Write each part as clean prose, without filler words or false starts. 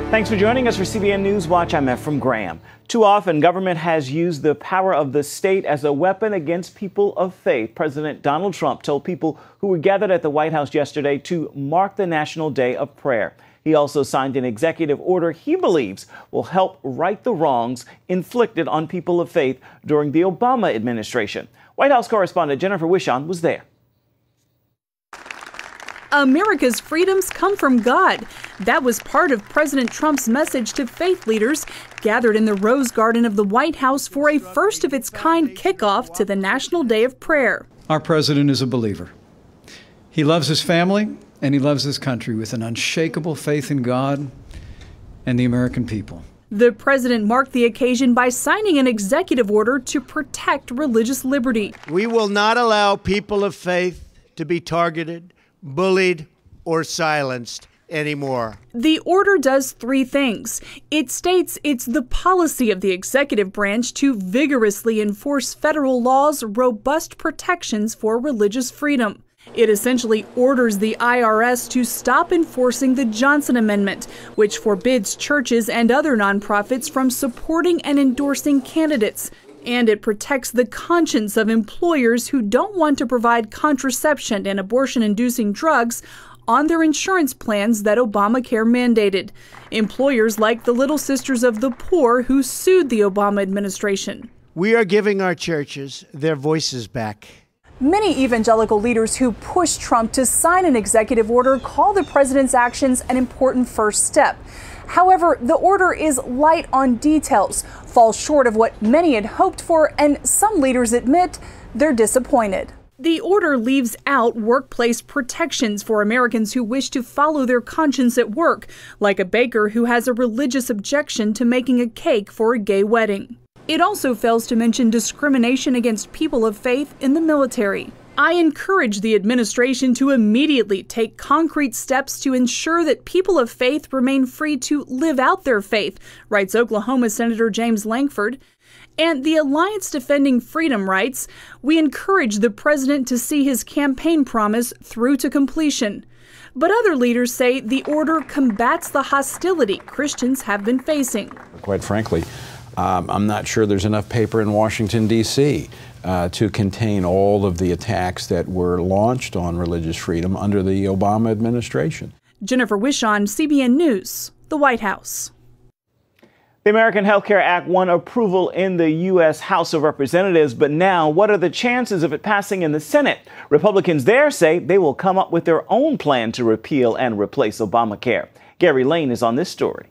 Thanks for joining us for CBN NewsWatch. I'm Ephraim Graham. Too often, government has used the power of the state as a weapon against people of faith. President Donald Trump told people who were gathered at the White House yesterday to mark the National Day of Prayer. He also signed an executive order he believes will help right the wrongs inflicted on people of faith during the Obama administration. White House correspondent Jennifer Wishon was there. America's freedoms come from God. That was part of President Trump's message to faith leaders gathered in the Rose Garden of the White House for a first-of-its-kind kickoff to the National Day of Prayer. Our president is a believer. He loves his family and he loves his country with an unshakable faith in God and the American people. The president marked the occasion by signing an executive order to protect religious liberty. We will not allow people of faith to be targeted, bullied, or silenced anymore. The order does three things. It states it's the policy of the executive branch to vigorously enforce federal law's robust protections for religious freedom. It essentially orders the IRS to stop enforcing the Johnson Amendment, which forbids churches and other nonprofits from supporting and endorsing candidates. And it protects the conscience of employers who don't want to provide contraception and abortion-inducing drugs on their insurance plans that Obamacare mandated. Employers like the Little Sisters of the Poor who sued the Obama administration. We are giving our churches their voices back. Many evangelical leaders who pushed Trump to sign an executive order call the president's actions an important first step. However, the order is light on details, falls short of what many had hoped for, and some leaders admit they're disappointed. The order leaves out workplace protections for Americans who wish to follow their conscience at work, like a baker who has a religious objection to making a cake for a gay wedding. It also fails to mention discrimination against people of faith in the military. I encourage the administration to immediately take concrete steps to ensure that people of faith remain free to live out their faith, writes Oklahoma Senator James Lankford. And the Alliance Defending Freedom writes, we encourage the president to see his campaign promise through to completion. But other leaders say the order combats the hostility Christians have been facing. Quite frankly, I'm not sure there's enough paper in Washington, D.C. To contain all of the attacks that were launched on religious freedom under the Obama administration. Jennifer Wishon, CBN News, the White House. The American Health Care Act won approval in the U.S. House of Representatives, but now what are the chances of it passing in the Senate? Republicans there say they will come up with their own plan to repeal and replace Obamacare. Gary Lane is on this story.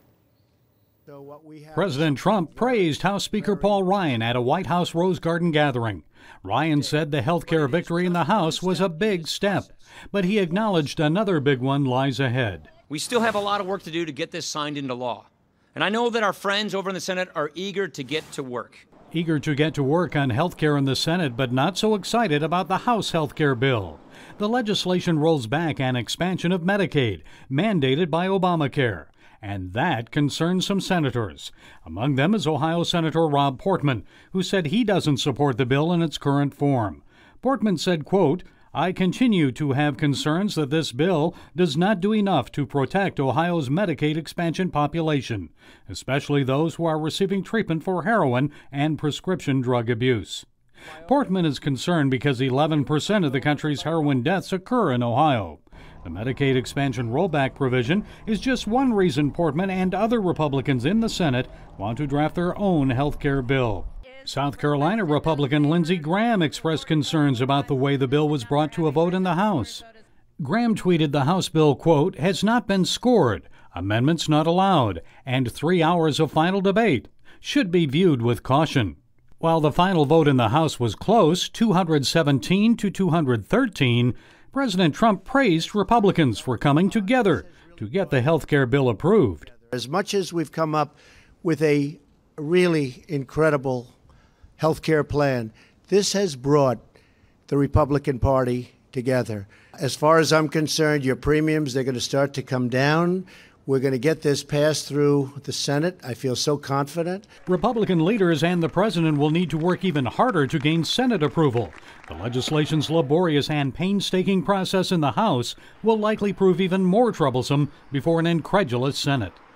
President Trump praised House Speaker Paul Ryan at a White House Rose Garden gathering. Ryan said the health care victory in the House was a big step, but he acknowledged another big one lies ahead. We still have a lot of work to do to get this signed into law. And I know that our friends over in the Senate are eager to get to work. Eager to get to work on health care in the Senate, but not so excited about the House health care bill. The legislation rolls back an expansion of Medicaid, mandated by Obamacare. And that concerns some senators. Among them is Ohio Senator Rob Portman, who said he doesn't support the bill in its current form. Portman said, quote, I continue to have concerns that this bill does not do enough to protect Ohio's Medicaid expansion population, especially those who are receiving treatment for heroin and prescription drug abuse. Portman is concerned because 11% of the country's heroin deaths occur in Ohio. The Medicaid expansion rollback provision is just one reason Portman and other Republicans in the Senate want to draft their own health care bill. South Carolina Republican Lindsey Graham expressed concerns about the way the bill was brought to a vote in the House. Graham tweeted the House bill, quote, has not been scored, amendments not allowed, and 3 hours of final debate should be viewed with caution. While the final vote in the House was close, 217 to 213, President Trump praised Republicans for coming together to get the health care bill approved. As much as we've come up with a really incredible health care plan, this has brought the Republican Party together. As far as I'm concerned, your premiums, they're going to start to come down. We're going to get this passed through the Senate. I feel so confident. Republican leaders and the president will need to work even harder to gain Senate approval. The legislation's laborious and painstaking process in the House will likely prove even more troublesome before an incredulous Senate.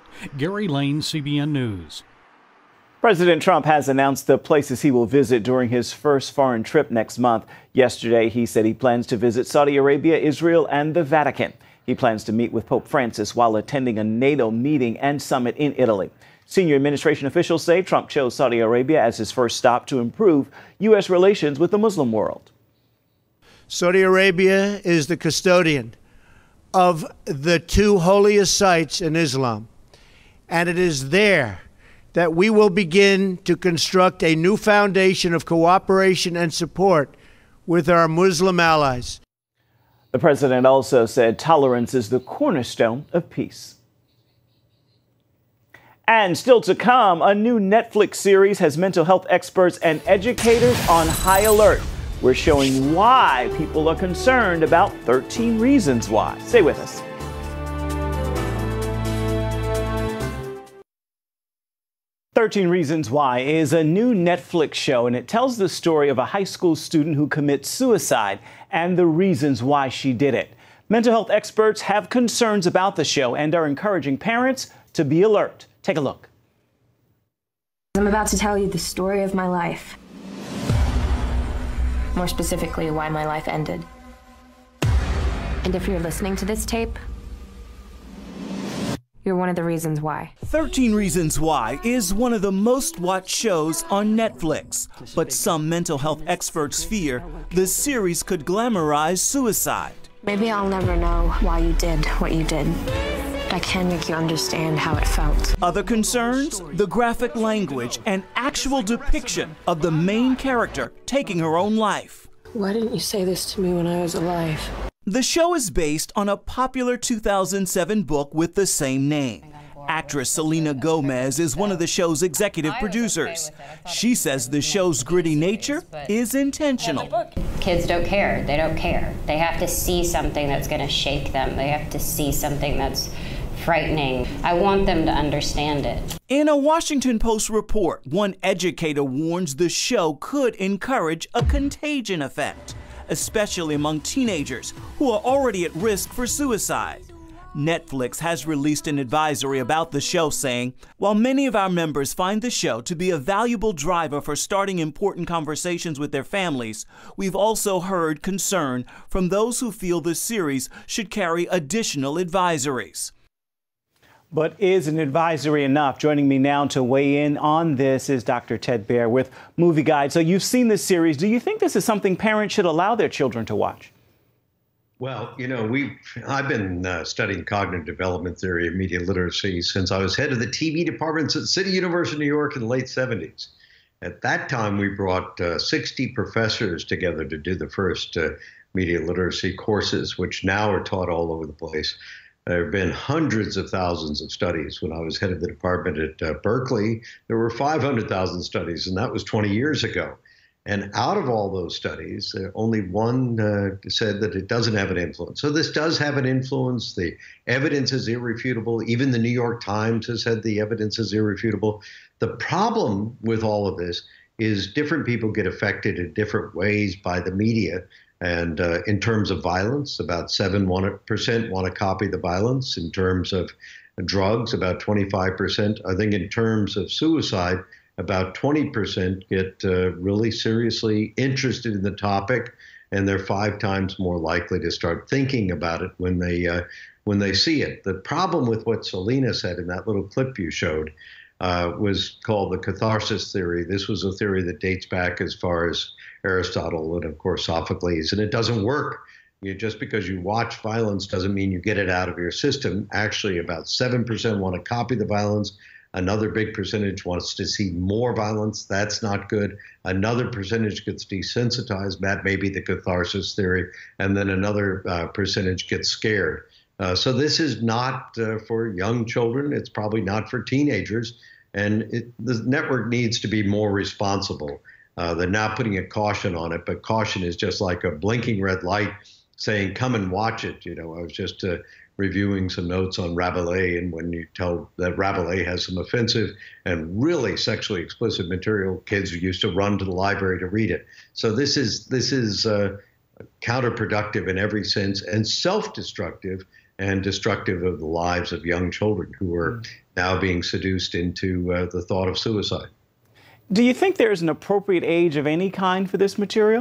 Gary Lane, CBN News. President Trump has announced the places he will visit during his first foreign trip next month. Yesterday, he said he plans to visit Saudi Arabia, Israel, and the Vatican. He plans to meet with Pope Francis while attending a NATO meeting and summit in Italy. Senior administration officials say Trump chose Saudi Arabia as his first stop to improve U.S. relations with the Muslim world. Saudi Arabia is the custodian of the two holiest sites in Islam, and it is there that we will begin to construct a new foundation of cooperation and support with our Muslim allies. The president also said tolerance is the cornerstone of peace. And still to come, a new Netflix series has mental health experts and educators on high alert. We're showing why people are concerned about 13 reasons why. Stay with us. "13 Reasons Why" is a new Netflix show, and it tells the story of a high school student who commits suicide and the reasons why she did it. Mental health experts have concerns about the show and are encouraging parents to be alert. Take a look. I'm about to tell you the story of my life. More specifically, why my life ended. And if you're listening to this tape, you're one of the reasons why. 13 Reasons Why is one of the most watched shows on Netflix, but some mental health experts fear the series could glamorize suicide. Maybe I'll never know why you did what you did. But I can make you understand how it felt. Other concerns? The graphic language and actual depiction of the main character taking her own life. Why didn't you say this to me when I was alive? The show is based on a popular 2007 book with the same name. Actress Selena Gomez is one of the show's executive producers. She says the show's gritty nature is intentional. Kids don't care. They don't care. They have to see something that's going to shake them. They have to see something that's frightening. I want them to understand it. In a Washington Post report, one educator warns the show could encourage a contagion effect, especially among teenagers who are already at risk for suicide. Netflix has released an advisory about the show saying, while many of our members find the show to be a valuable driver for starting important conversations with their families, we've also heard concern from those who feel the series should carry additional advisories. But is an advisory enough? Joining me now to weigh in on this is Dr. Ted Baer with Movie Guide. So you've seen this series. Do you think this is something parents should allow their children to watch? Well, you know, I've been studying cognitive development theory and media literacy since I was head of the TV departments at City University of New York in the late 70s. At that time, we brought 60 professors together to do the first media literacy courses, which now are taught all over the place. There have been hundreds of thousands of studies. When I was head of the department at Berkeley, there were 500,000 studies, and that was 20 years ago. And out of all those studies, only one said that it doesn't have an influence. So this does have an influence. The evidence is irrefutable. Even the New York Times has said the evidence is irrefutable. The problem with all of this is different people get affected in different ways by the media. And in terms of violence, about 7% want to copy the violence. In terms of drugs, about 25%. I think in terms of suicide, about 20% get really seriously interested in the topic, and they're 5 times more likely to start thinking about it when they see it. The problem with what Selena said in that little clip you showed was called the catharsis theory. This was a theory that dates back as far as Aristotle and, of course, Sophocles, and it doesn't work. Just because you watch violence doesn't mean you get it out of your system. Actually, about 7% want to copy the violence. Another big percentage wants to see more violence. That's not good. Another percentage gets desensitized. That may be the catharsis theory. And then another percentage gets scared. So this is not for young children. It's probably not for teenagers. And the network needs to be more responsible. They're now putting a caution on it, but caution is just like a blinking red light saying, come and watch it. You know, I was just reviewing some notes on Rabelais, and when you tell that Rabelais has some offensive and really sexually explicit material, kids used to run to the library to read it. So this is counterproductive in every sense and self-destructive and destructive of the lives of young children who are now being seduced into the thought of suicide. Do you think there's an appropriate age of any kind for this material?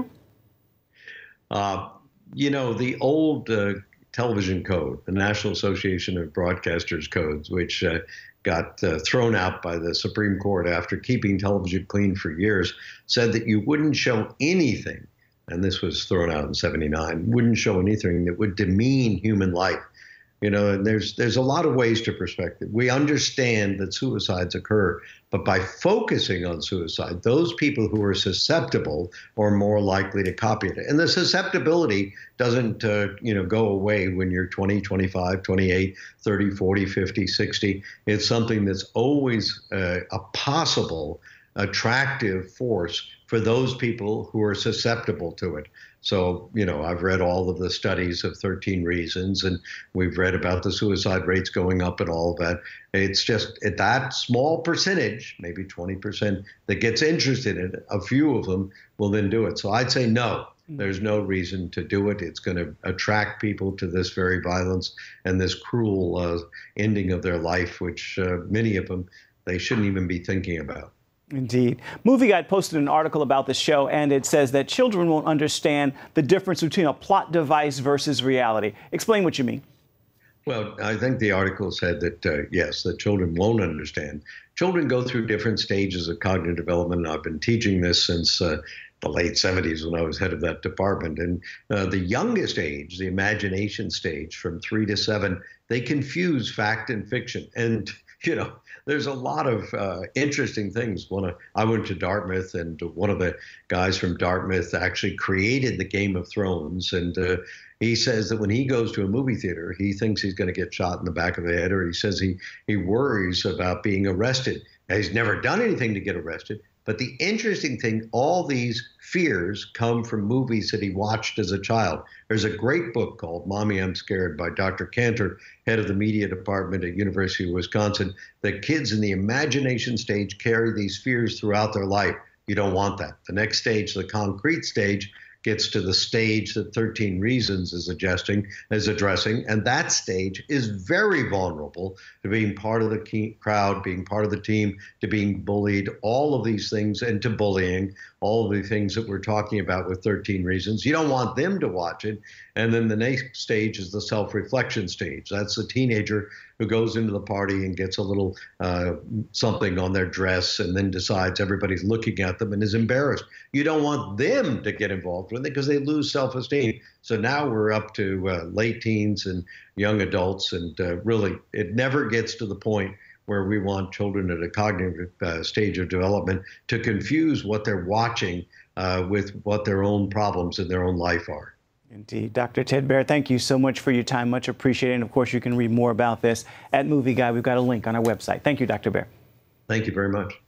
You know, the old television code, the National Association of Broadcasters codes, which got thrown out by the Supreme Court after keeping television clean for years, said that you wouldn't show anything, and this was thrown out in '79, wouldn't show anything that would demean human life. You know, and there's a lot of ways to perspective. We understand that suicides occur, but by focusing on suicide, those people who are susceptible are more likely to copy it. And the susceptibility doesn't, go away when you're 20, 25, 28, 30, 40, 50, 60. It's something that's always a possible attractive force for those people who are susceptible to it. So, you know, I've read all of the studies of 13 Reasons, and we've read about the suicide rates going up and all of that. It's just at that small percentage, maybe 20%, that gets interested in it. A few of them will then do it. So I'd say no, there's no reason to do it. It's going to attract people to this very violence and this cruel ending of their life, which many of them, they shouldn't even be thinking about. Indeed. Movie Guide posted an article about the show, and it says that children won't understand the difference between a plot device versus reality. Explain what you mean. Well, I think the article said that, yes, that children won't understand. Children go through different stages of cognitive development. I've been teaching this since the late 70s when I was head of that department. And the youngest age, the imagination stage, from 3 to 7, they confuse fact and fiction. And, you know, there's a lot of interesting things. I went to Dartmouth, and one of the guys from Dartmouth actually created the Game of Thrones. And he says that when he goes to a movie theater, he thinks he's going to get shot in the back of the head, or he says he worries about being arrested. Now, he's never done anything to get arrested. But the interesting thing, all these fears come from movies that he watched as a child. There's a great book called Mommy, I'm Scared by Dr. Cantor, head of the media department at University of Wisconsin, that kids in the imagination stage carry these fears throughout their life. You don't want that. The next stage, the concrete stage, gets to the stage that 13 Reasons is addressing, and that stage is very vulnerable to being part of the crowd, being part of the team, to being bullied, all of these things, and to bullying, all of the things that we're talking about with 13 Reasons. You don't want them to watch it. And then the next stage is the self-reflection stage. That's the teenager who goes into the party and gets a little something on their dress and then decides everybody's looking at them and is embarrassed. You don't want them to get involved with it because they lose self-esteem. So now we're up to late teens and young adults, and really it never gets to the point where we want children at a cognitive stage of development to confuse what they're watching with what their own problems in their own life are. Indeed. Dr. Ted Baer, thank you so much for your time. Much appreciated. And of course, you can read more about this at Movie Guide. We've got a link on our website. Thank you, Dr. Baer. Thank you very much.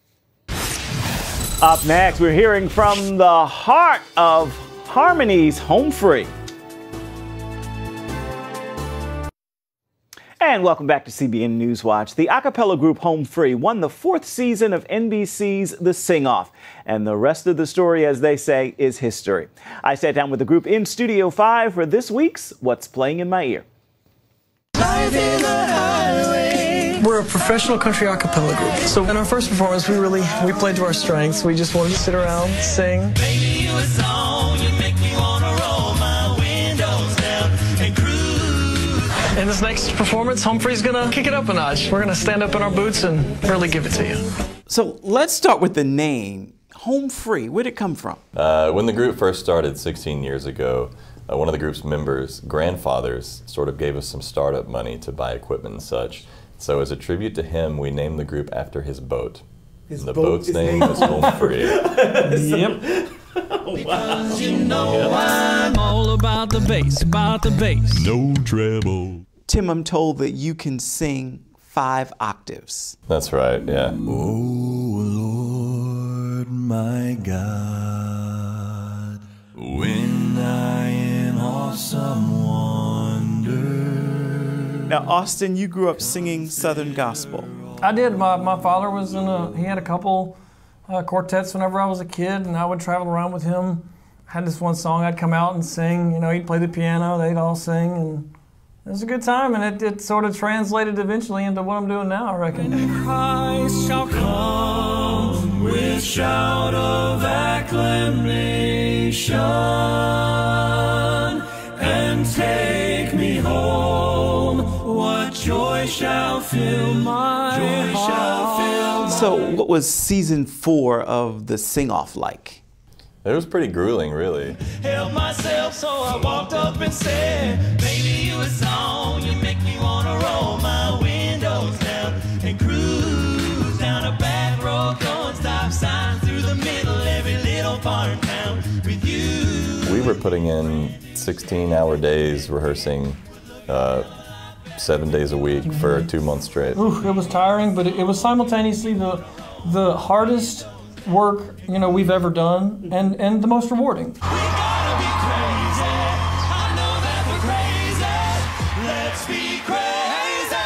Up next, we're hearing from the heart of Harmony's Home Free. And welcome back to CBN NewsWatch. The a cappella group Home Free won the 4th season of NBC's The Sing-Off. And the rest of the story, as they say, is history. I sat down with the group in Studio 5 for this week's What's Playing in My Ear. We're a professional country a cappella group. So in our first performance, we played to our strengths. We just wanted to sit around, sing. Baby, you a song, you make me wanna roll my windows down and cruise. In this next performance, Humphrey's gonna kick it up a notch. We're gonna stand up in our boots and really give it to you. So let's start with the name, Home Free. Where'd it come from? When the group first started 16 years ago, one of the group's members' grandfathers sort of gave us some startup money to buy equipment and such. So as a tribute to him, we named the group after his boat. The boat's name is Home Free. Yep. Wow. Because you know I'm all about the bass, No treble. Tim, I'm told that you can sing 5 octaves. That's right, yeah. Oh, Lord, my God, when I in awesome wonder. Now, Austin, you grew up singing Southern gospel. I did. My father was he had a couple quartets whenever I was a kid, and I would travel around with him. I had this one song I'd come out and sing. You know, he'd play the piano, they'd all sing, and It was a good time, and it sort of translated eventually into what I'm doing now, I reckon. Christ shall come with shout of acclamation and take me home. What joy shall fill my heart. So what was season 4 of the Sing-Off like? It was pretty grueling, really. Help myself, so I walked up and said, baby, you a song, you make me wanna roll my windows down and cruise down a back road, going stop signs through the middle, every little farm town with you. We were putting in 16-hour days rehearsing 7 days a week for 2 months straight. Ooh, it was tiring, but it was simultaneously the hardest work we've ever done and the most rewarding. We gotta be crazy. I know that we're crazy. Let's be crazy.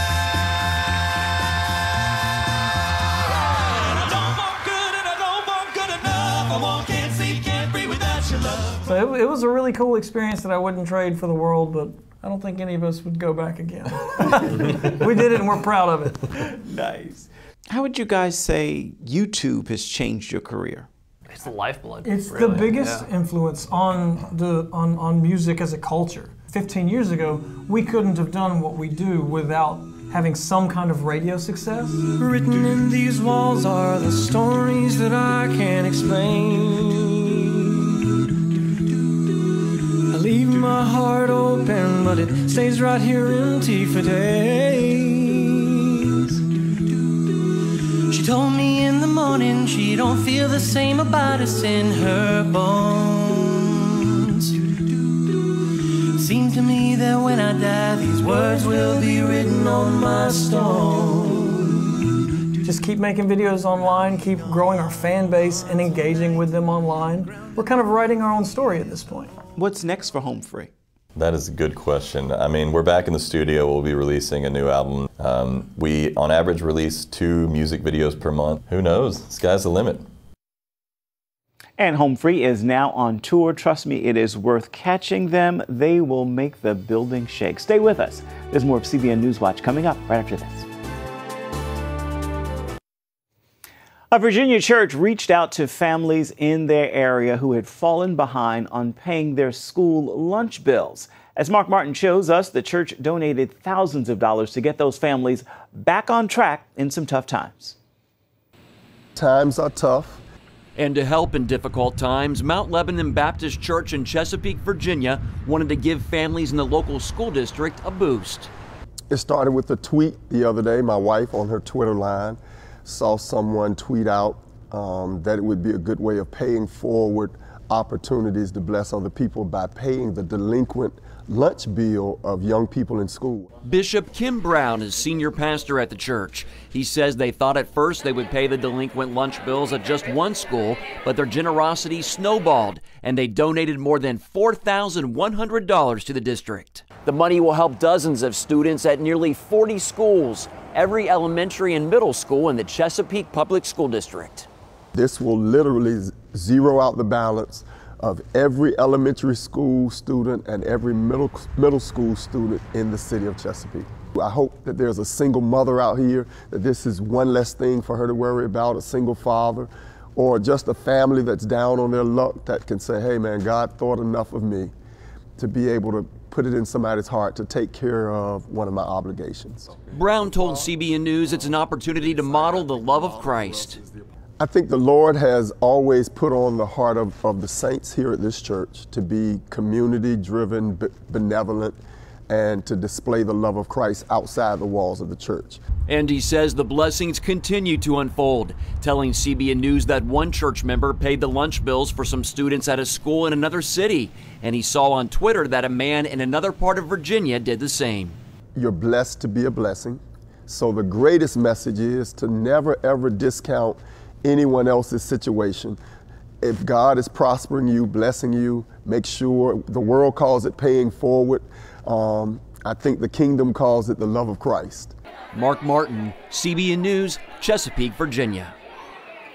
And I don't want good and I don't want good enough. I want can't see, can't breathe without your love. So it was a really cool experience that I wouldn't trade for the world, but I don't think any of us would go back again. We did it and we're proud of it. Nice. How would you guys say YouTube has changed your career? It's the lifeblood. It's really. the biggest influence on music as a culture. 15 years ago, we couldn't have done what we do without having some kind of radio success. Written in these walls are the stories that I can't explain. I leave my heart open, but it stays right here empty for days. She told me in the morning she don't feel the same about us in her bones. It seemed to me that when I die, these words will be written on my stone. Just keep making videos online, keep growing our fan base and engaging with them online. We're kind of writing our own story at this point. What's next for Home Free? That is a good question. I mean, we're back in the studio. We'll be releasing a new album. We, on average, release 2 music videos per month. Who knows? Sky's the limit. And Home Free is now on tour. Trust me, it is worth catching them. They will make the building shake. Stay with us. There's more of CBN NewsWatch coming up right after this. A Virginia church reached out to families in their area who had fallen behind on paying their school lunch bills. As Mark Martin shows us, the church donated thousands of dollars to get those families back on track in some tough times. Times are tough. And to help in difficult times, Mount Lebanon Baptist Church in Chesapeake, Virginia, wanted to give families in the local school district a boost. It started with a tweet the other day. My wife on her Twitter line saw someone tweet out that it would be a good way of paying forward opportunities to bless other people by paying the delinquent lunch bill of young people in school. Bishop Kim Brown is senior pastor at the church. He says they thought at first they would pay the delinquent lunch bills at just one school, but their generosity snowballed and they donated more than $4,100 to the district. The money will help dozens of students at nearly 40 schools, every elementary and middle school in the Chesapeake Public School District. This will literally zero out the balance of every elementary school student and every middle school student in the city of Chesapeake. I hope that there's a single mother out here, that this is one less thing for her to worry about, a single father, or just a family that's down on their luck that can say, hey man, God thought enough of me to be able to put it in somebody's heart to take care of one of my obligations. Brown told CBN News it's an opportunity to model the love of Christ. I think the Lord has always put on the heart of the saints here at this church to be community-driven, benevolent, and to display the love of Christ outside the walls of the church. And he says the blessings continue to unfold, telling CBN News that one church member paid the lunch bills for some students at a school in another city, and he saw on Twitter that a man in another part of Virginia did the same. You're blessed to be a blessing, so the greatest message is to never ever discount anyone else's situation. If God is prospering you, blessing you, make sure, the world calls it paying forward. I think the kingdom calls it the love of Christ. Mark Martin, CBN News, Chesapeake, Virginia.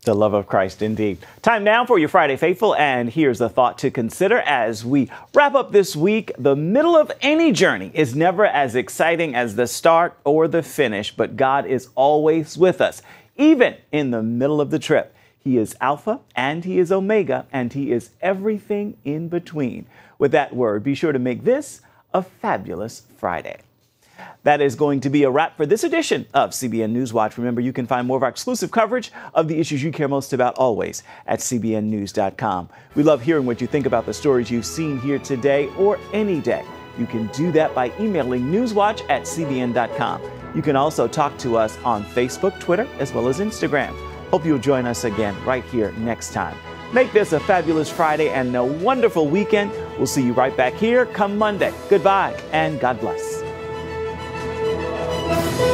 The love of Christ, indeed. Time now for your Friday Faithful, and here's a thought to consider as we wrap up this week. The middle of any journey is never as exciting as the start or the finish, but God is always with us, even in the middle of the trip. He is Alpha and He is Omega, and He is everything in between. With that word, be sure to make this a fabulous Friday. That is going to be a wrap for this edition of CBN NewsWatch. Remember, you can find more of our exclusive coverage of the issues you care most about always at cbnnews.com. We love hearing what you think about the stories you've seen here today or any day. You can do that by emailing newswatch@cbn.com. You can also talk to us on Facebook, Twitter, as well as Instagram. Hope you'll join us again right here next time. Make this a fabulous Friday and a wonderful weekend. We'll see you right back here come Monday. Goodbye and God bless.